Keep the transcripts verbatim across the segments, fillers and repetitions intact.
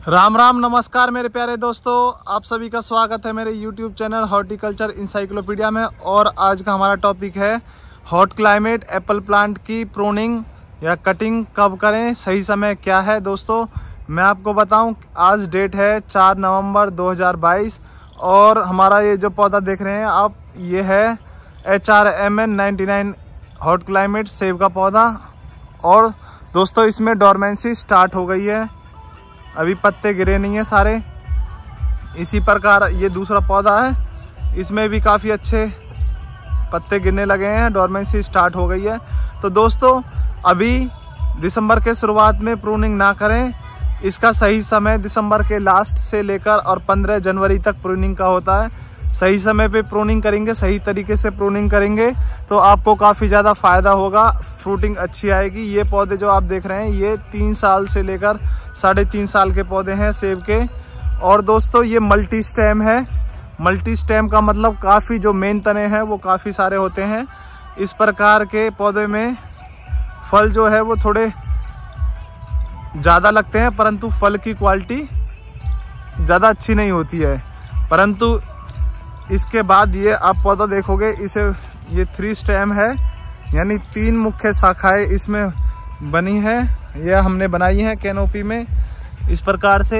राम राम नमस्कार मेरे प्यारे दोस्तों, आप सभी का स्वागत है मेरे यूट्यूब चैनल हॉर्टिकल्चर इंसाइक्लोपीडिया में। और आज का हमारा टॉपिक है हॉट क्लाइमेट एप्पल प्लांट की प्रूनिंग या कटिंग कब करें, सही समय क्या है। दोस्तों मैं आपको बताऊं, आज डेट है चार नवंबर दो हज़ार बाईस और हमारा ये जो पौधा देख रहे हैं आप, ये है H R M N ninety nine hot climate सेब का पौधा। और दोस्तों इसमें डोरमेंसी स्टार्ट हो गई है, अभी पत्ते गिरे नहीं है सारे। इसी प्रकार ये दूसरा पौधा है, इसमें भी काफ़ी अच्छे पत्ते गिरने लगे हैं, डोरमेंसी स्टार्ट हो गई है। तो दोस्तों अभी दिसंबर के शुरुआत में प्रूनिंग ना करें, इसका सही समय दिसंबर के लास्ट से लेकर और पंद्रह जनवरी तक प्रूनिंग का होता है। सही समय पे प्रूनिंग करेंगे, सही तरीके से प्रूनिंग करेंगे तो आपको काफ़ी ज़्यादा फायदा होगा, फ्रूटिंग अच्छी आएगी। ये पौधे जो आप देख रहे हैं ये तीन साल से लेकर साढ़े तीन साल के पौधे हैं सेब के। और दोस्तों ये मल्टी स्टेम है। मल्टी स्टेम का मतलब काफ़ी जो मेन तने हैं वो काफ़ी सारे होते हैं। इस प्रकार के पौधे में फल जो है वो थोड़े ज़्यादा लगते हैं, परंतु फल की क्वालिटी ज़्यादा अच्छी नहीं होती है। परंतु इसके बाद ये आप पौधा देखोगे, इसे ये थ्री स्टेम है, यानी तीन मुख्य शाखाएं इसमें बनी है। ये हमने बनाई है कैनोपी में इस प्रकार से।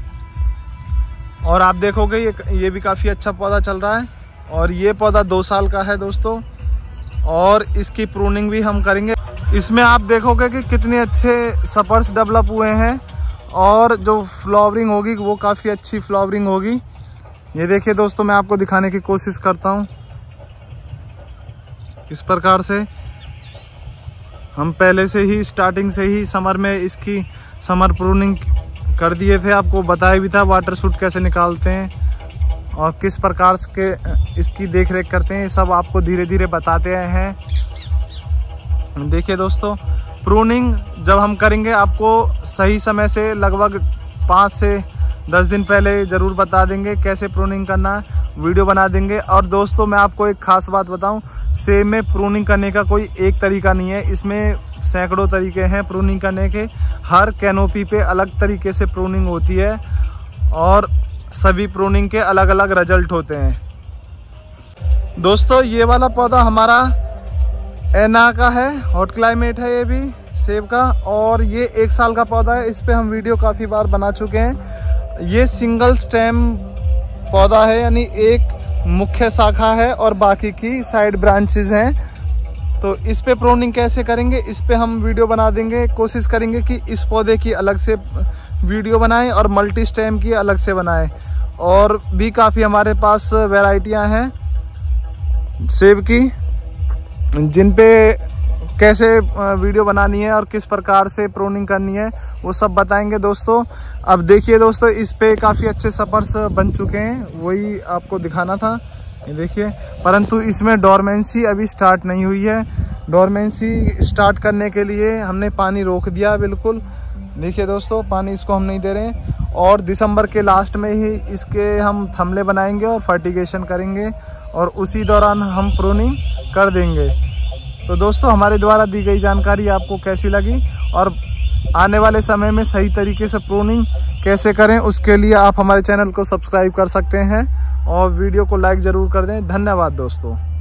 और आप देखोगे ये ये भी काफ़ी अच्छा पौधा चल रहा है। और ये पौधा दो साल का है दोस्तों, और इसकी प्रूनिंग भी हम करेंगे। इसमें आप देखोगे कि कितने अच्छे सपर्स डेवलप हुए हैं और जो फ्लावरिंग होगी वो काफ़ी अच्छी फ्लावरिंग होगी। ये देखिए दोस्तों, मैं आपको दिखाने की कोशिश करता हूँ। इस प्रकार से हम पहले से ही स्टार्टिंग से ही समर में इसकी समर प्रूनिंग कर दिए थे, आपको बताया भी था वाटर शूट कैसे निकालते हैं और किस प्रकार के इसकी देख रेख करते हैं, सब आपको धीरे धीरे बताते हैं। देखिए दोस्तों, प्रूनिंग जब हम करेंगे आपको सही समय से लगभग पाँच से दस दिन पहले ज़रूर बता देंगे कैसे प्रूनिंग करना है, वीडियो बना देंगे। और दोस्तों मैं आपको एक खास बात बताऊं, सेब में प्रूनिंग करने का कोई एक तरीका नहीं है, इसमें सैकड़ों तरीके हैं प्रूनिंग करने के। हर कैनोपी पे अलग तरीके से प्रूनिंग होती है और सभी प्रूनिंग के अलग अलग रिजल्ट होते हैं। दोस्तों ये वाला पौधा हमारा एना का है, हॉट क्लाइमेट है ये भी सेब का, और ये एक साल का पौधा है। इस पे हम वीडियो काफ़ी बार बना चुके हैं। ये सिंगल स्टेम पौधा है, यानी एक मुख्य शाखा है और बाकी की साइड ब्रांचेस हैं। तो इस पे प्रूनिंग कैसे करेंगे इस पे हम वीडियो बना देंगे। कोशिश करेंगे कि इस पौधे की अलग से वीडियो बनाएं और मल्टी स्टेम की अलग से बनाएं। और भी काफ़ी हमारे पास वैरायटियां हैं सेब की, जिन पे कैसे वीडियो बनानी है और किस प्रकार से प्रूनिंग करनी है वो सब बताएंगे दोस्तों। अब देखिए दोस्तों, इस पे काफ़ी अच्छे सपर्स बन चुके हैं, वही आपको दिखाना था। ये देखिए, परंतु इसमें डोरमेंसी अभी स्टार्ट नहीं हुई है। डोरमेंसी स्टार्ट करने के लिए हमने पानी रोक दिया बिल्कुल। देखिए दोस्तों, पानी इसको हम नहीं दे रहे हैं। और दिसंबर के लास्ट में ही इसके हम थमले बनाएंगे और फर्टिगेशन करेंगे और उसी दौरान हम प्रूनिंग कर देंगे। तो दोस्तों हमारे द्वारा दी गई जानकारी आपको कैसी लगी और आने वाले समय में सही तरीके से प्रूनिंग कैसे करें, उसके लिए आप हमारे चैनल को सब्सक्राइब कर सकते हैं और वीडियो को लाइक ज़रूर कर दें। धन्यवाद दोस्तों।